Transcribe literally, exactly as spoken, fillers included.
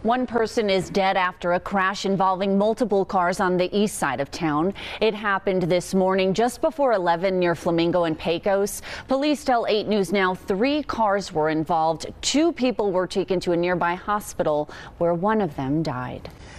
One person is dead after a crash involving multiple cars on the east side of town. It happened this morning just before eleven near Flamingo and Pecos. Police tell eight News Now three cars were involved. Two people were taken to a nearby hospital where one of them died.